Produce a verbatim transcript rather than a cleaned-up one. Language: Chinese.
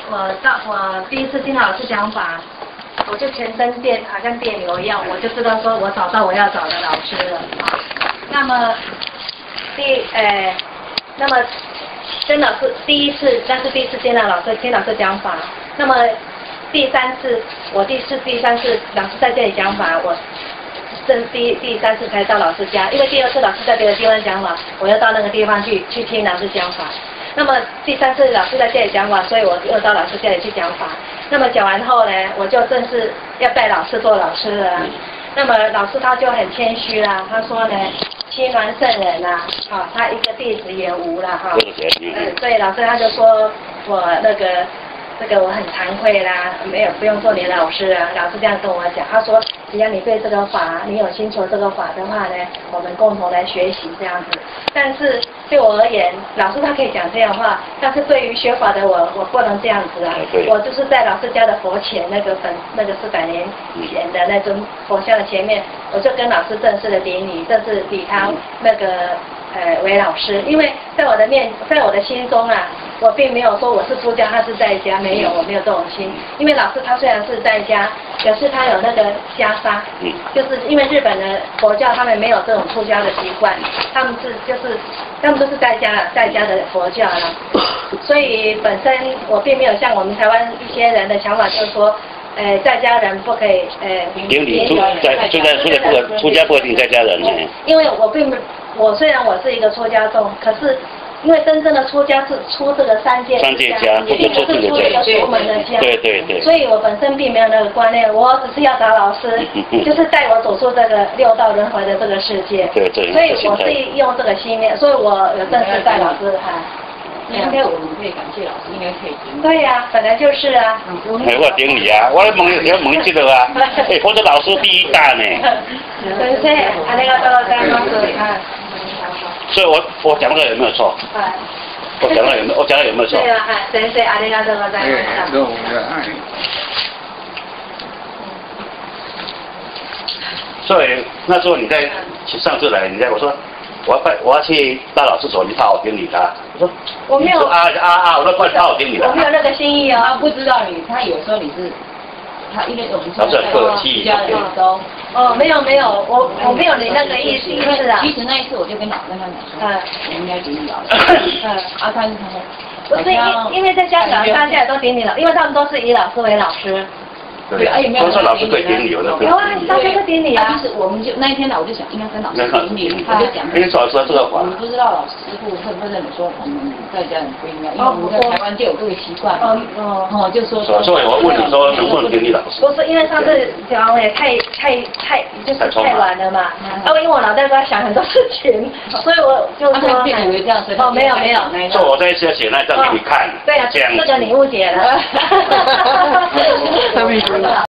我到我第一次听到老师讲法，我就全身电，好像电流一样，我就知道说我找到我要找的老师了啊。那么第呃，那么跟老师第一次，那是第一次见到老师，听老师讲法。那么第三次，我第四、第三次老师在这里讲法，我这第第三次才到老师家，因为第二次老师在别的地方讲法，我要到那个地方去去听老师讲法。那么第三次老师在这里讲法，所以我又到老师这里去讲法。那么讲完后呢，我就正式要带老师做老师了。那么老师他就很谦虚啦，他说呢，亲鸾圣人啦，啊，他一个弟子也无了哈。嗯，所以老师他就说我那个。这个我很惭愧啦，没有不用做你的老师啊。老师这样跟我讲，他说只要你对这个法，你有心求这个法的话呢，我们共同来学习这样子。但是对我而言，老师他可以讲这样的话，但是对于学法的我，我不能这样子啊。我就是在老师家的佛前那个粉那个四百年前的那尊佛像的前面，我就跟老师正式的顶礼，正式礼他那个呃为老师，因为在我的面，在我的心中啊。我并没有说我是出家，他是在家，没有，我没有这种心。因为老师他虽然是在家，可是他有那个袈裟，就是因为日本的佛教他们没有这种出家的习惯，他们是就是他们都是在家在家的佛教了。所以本身我并没有像我们台湾一些人的想法，就是说，呃，在家人不可以呃。 顶礼出在出家出家不可出家不可顶在家人呢。 因为我并不，我虽然我是一个出家众，可是。因为真正的出家是出这个三界三界家，不是出这个一个佛门的家。 对对对。 所以我本身并没有那个观念，我只是要找老师，就是带我走出这个六道轮回的这个世界。 对对。 所以我是用这个心念，所以我有正式带老师哈。 应该我们可以感谢老师，应该可以顶礼。 对呀、啊，本来就是啊。 哎，我顶礼啊，我问要问这个啊，哎，佛陀老师第一大呢。 先生，阿里嘎多ございます。 所以我我讲的有没有错？我讲的有没有？我讲的有没有错？ 对啊，先生ありがとうございました。 どうも。 所以那时候你在上次来，你在我说我要拜我要去大老师所，你怕我顶礼他？我说我没有啊啊啊！我都怪怕我顶礼他。 我没有那个心意他哦。 不知道你，他有时候你是。他因为我们他是客气家人都哦，没有没有，我我没有你那个意思意思啊。 其实那一次我就跟老跟他讲说， 嗯， 我应该顶礼老师。嗯，啊，他是他说， 不是因因为在香港大家也都顶礼了，因为他们都是以老师为老师。 对，哎，有没有？都说老师可以顶礼，有的。 有啊，大家都顶礼啊。 就是我们就那一天呢，我就想应该跟老师顶礼，我就讲。 因为老师这个法。 我们不知道老师傅会不会认为说我们在家人不应该，因为我们在台湾就有这个习惯。哦哦哦，就说。 所以我问你说能不能顶礼老师？ 不是，因为上次讲也太太太就是太晚了嘛。啊，因为我脑袋都在想很多事情，所以我就说。 以为这样子。 哦，没有没有。 所以我在这写那张给你看。 对啊，这个你误解了。